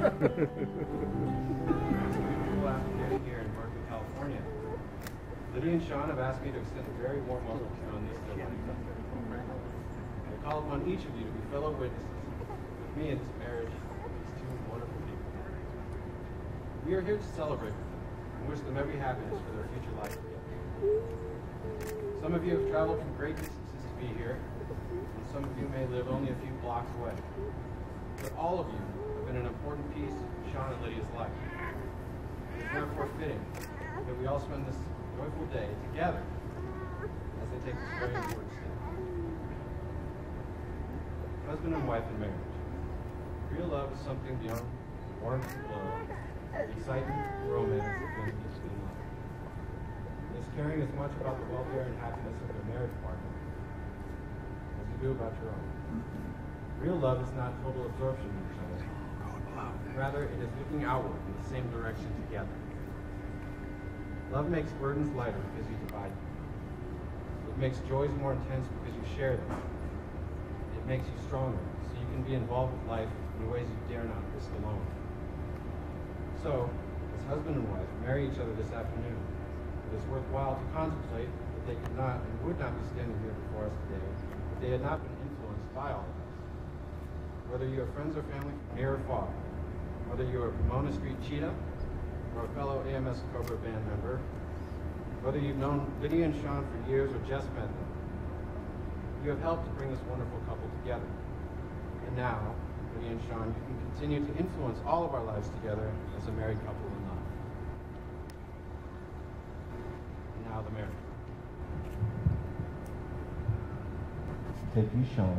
Beautiful afternoon here in Berkeley, California. Lydia and Sean have asked me to extend a very warm welcome to you on this day. I call upon each of you to be fellow witnesses with me in this marriage of these two wonderful people. We are here to celebrate with them and wish them every happiness for their future life together. Some of you have traveled from great distances to be here, and some of you may live only a few blocks away. But all of you have been an important piece of Sean and Lydia's life. It is therefore fitting that we all spend this joyful day together as they take this very important step. Husband and wife in marriage. Real love is something beyond warmth and love, excitement, romance, and deep in love. It is caring as much about the welfare and happiness of their marriage partner as you do about your own. Real love is not total absorption in each other. Rather, it is looking outward in the same direction together. Love makes burdens lighter because you divide them. It makes joys more intense because you share them. It makes you stronger so you can be involved with life in ways you dare not risk alone. So, as husband and wife marry each other this afternoon, it is worthwhile to contemplate that they could not and would not be standing here before us today if they had not been influenced by all of us. Whether you are friends or family from near or far, whether you are a Pomona Street Cheetah or a fellow AMS Cobra band member, whether you've known Lydia and Sean for years or just met them, you have helped to bring this wonderful couple together. And now, Lydia and Sean, you can continue to influence all of our lives together as a married couple in love. And now the marriage. Take you, Sean,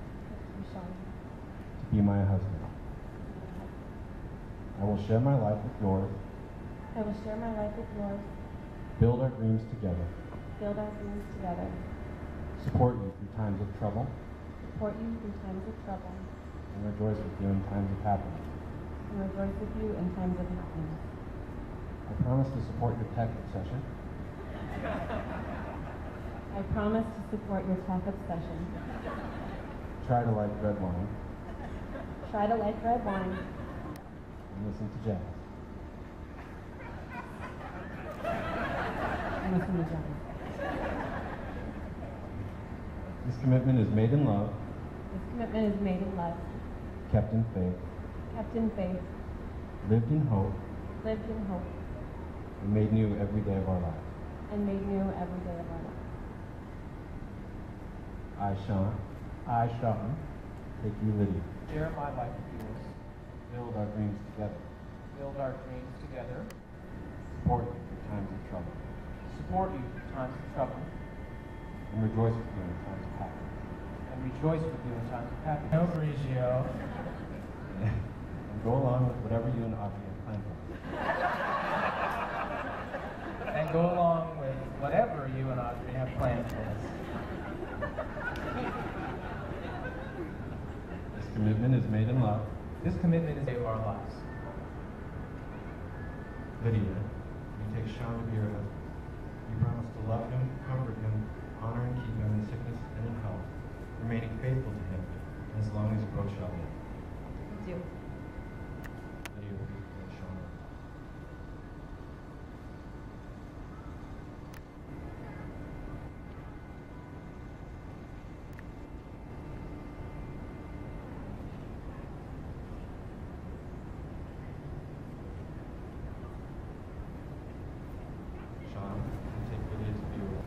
to be my husband. I will share my life with yours. I will share my life with yours. Build our dreams together. Build our dreams together. Support you through times of trouble. Support you through times of trouble. And rejoice with you in times of happiness. And rejoice with you in times of happiness. I promise to support your tech obsession. I promise to support your tech obsession. Try to like red wine. Try to like red wine. And listen to jazz. And listen to jazz. This commitment is made in love. This commitment is made in love. Kept in faith. Kept in faith. Lived in hope. Lived in hope. And made new every day of our lives. And made new every day of our lives. I, Sean, take you, Lydia. Share my life with yours. Build our dreams together. Build our dreams together. Support you through times of trouble. Support you through times of trouble. And rejoice with you in times of happiness. And rejoice with you in times of happiness. No, Mauricio. And go along with whatever you and Audrey have planned for us. And go along with whatever you and Audrey have planned for us. This commitment is made in love. This commitment is of our lives. Lydia, you take Sean to be your husband. You promise to love him, comfort him, honor and keep him in sickness and in health, remaining faithful to him as long as you both shall live. I do. Lydia will be with Sean. Sean, you take Lydia to be with.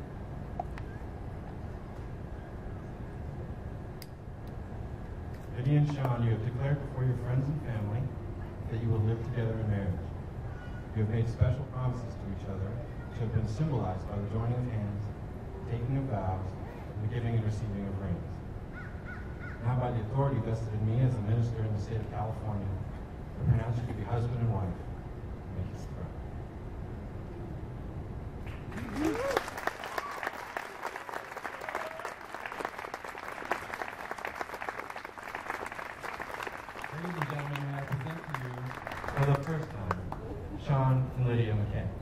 Lydia and Sean, you have declared before your friends and family that you will live together in marriage. You have made special promises to each other, which have been symbolized by the joining of hands, taking of vows, and the giving and receiving of rings. Now by the authority vested in me as a minister in the state of California, I pronounce you to be husband and wife. May he thrive. Ladies and gentlemen, may I present to you, for the first time, Sean and Lydia McKay.